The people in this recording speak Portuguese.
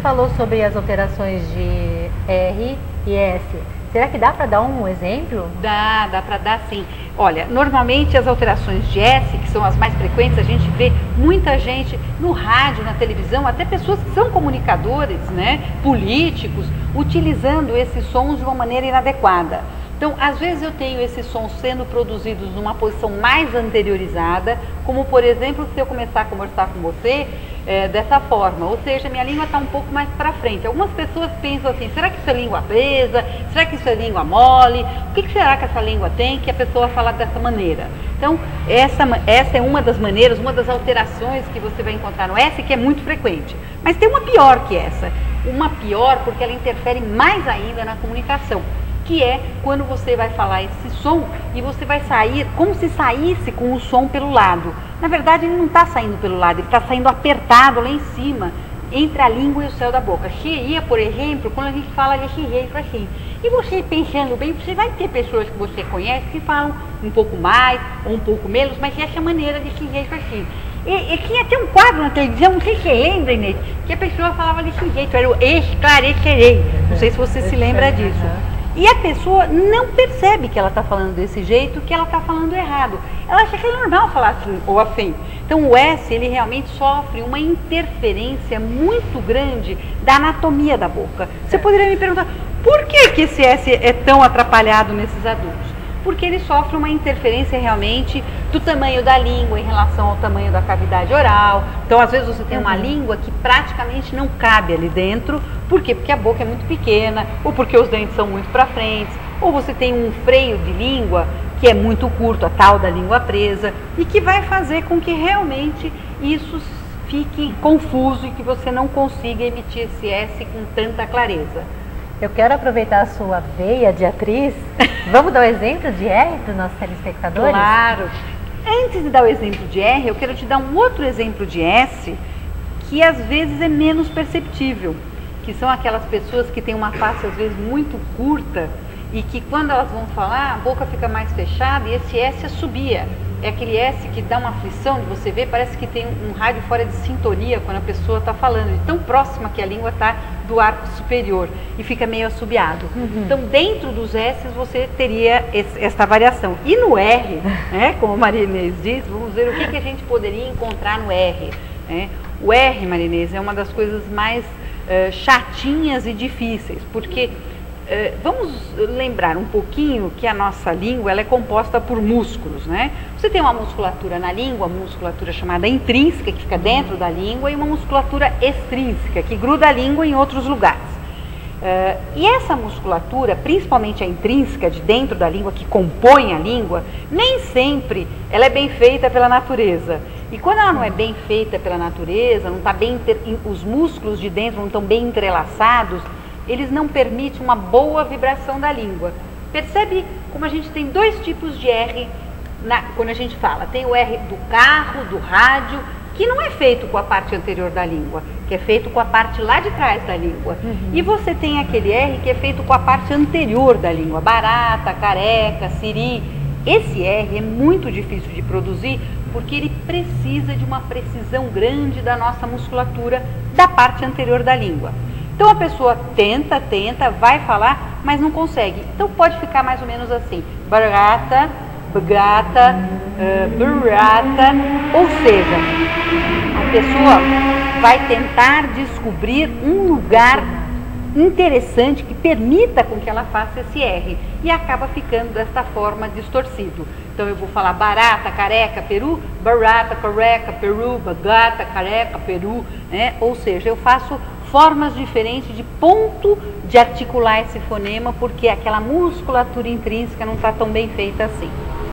falou sobre as alterações de R e S. Será que dá para dar um exemplo? Dá para dar sim. Olha, normalmente as alterações de S, que são as mais frequentes, a gente vê muita gente no rádio, na televisão, até pessoas que são comunicadores, né, políticos, utilizando esses sons de uma maneira inadequada. Então, às vezes eu tenho esses sons sendo produzidos numa posição mais anteriorizada, como por exemplo, se eu começar a conversar com você dessa forma, ou seja, minha língua está um pouco mais para frente. Algumas pessoas pensam assim, será que isso é língua presa? Será que isso é língua mole? O que será que essa língua tem que a pessoa fala dessa maneira? Então, essa é uma das maneiras, uma das alterações que você vai encontrar no S, que é muito frequente. Mas tem uma pior que essa. Uma pior porque ela interfere mais ainda na comunicação, que é quando você vai falar esse som e você vai sair como se saísse com o som pelo lado. Na verdade, ele não está saindo pelo lado, ele está saindo apertado lá em cima, entre a língua e o céu da boca. Xeria, por exemplo, quando a gente fala de xirrei para xim. E você pensando bem, você vai ter pessoas que você conhece que falam um pouco mais ou um pouco menos, mas essa maneira de xirrei para xim. E tinha até um quadro na televisão, não sei se você lembra, Inês, que a pessoa falava desse jeito, era o esclarecerei. Não sei se você se lembra disso. E a pessoa não percebe que ela está falando desse jeito, que ela está falando errado. Ela acha que é normal falar assim ou assim. Então o S, ele realmente sofre uma interferência muito grande da anatomia da boca. Você poderia me perguntar, por que esse S é tão atrapalhado nesses adultos? Porque ele sofre uma interferência realmente do tamanho da língua em relação ao tamanho da cavidade oral. Então, às vezes você tem uma língua que praticamente não cabe ali dentro. Por quê? Porque a boca é muito pequena, ou porque os dentes são muito para frente, ou você tem um freio de língua que é muito curto, a tal da língua presa, e que vai fazer com que realmente isso fique confuso e que você não consiga emitir esse S com tanta clareza. Eu quero aproveitar a sua veia de atriz. Vamos dar o exemplo de R para os nossos telespectadores? Claro. Antes de dar o exemplo de R, eu quero te dar um outro exemplo de S, que às vezes é menos perceptível, que são aquelas pessoas que têm uma face às vezes muito curta e que quando elas vão falar, a boca fica mais fechada e esse S assobia. É aquele S que dá uma aflição de você ver, parece que tem um rádio fora de sintonia quando a pessoa está falando, de tão próxima que a língua está do arco superior e fica meio assobiado. Então, dentro dos S você teria essa variação. E no R, né, como a Maria Inês diz, vamos ver o que a gente poderia encontrar no R. Né? O R, Maria Inês, é uma das coisas mais chatinhas e difíceis, porque vamos lembrar um pouquinho que a nossa língua ela é composta por músculos, né? Você tem uma musculatura na língua, uma musculatura chamada intrínseca, que fica dentro da língua, e uma musculatura extrínseca, que gruda a língua em outros lugares. E essa musculatura, principalmente a intrínseca de dentro da língua, que compõe a língua, nem sempre ela é bem feita pela natureza. E quando ela não é bem feita pela natureza, não está bem os músculos de dentro não estão bem entrelaçados, eles não permitem uma boa vibração da língua. Percebe como a gente tem dois tipos de R quando a gente fala. Tem o R do carro, do rádio, que não é feito com a parte anterior da língua, que é feito com a parte lá de trás da língua. E você tem aquele R que é feito com a parte anterior da língua, barata, careca, siri. Esse R é muito difícil de produzir porque ele precisa de uma precisão grande da nossa musculatura da parte anterior da língua. Então a pessoa tenta, vai falar, mas não consegue. Então pode ficar mais ou menos assim, barata, bagata, burrata, ou seja, a pessoa vai tentar descobrir um lugar interessante que permita com que ela faça esse R e acaba ficando desta forma distorcido. Então eu vou falar barata, careca, peru, barata, careca, peru, bagata, careca, peru, né? Ou seja, eu faço formas diferentes de ponto de articular esse fonema porque aquela musculatura intrínseca não está tão bem feita assim.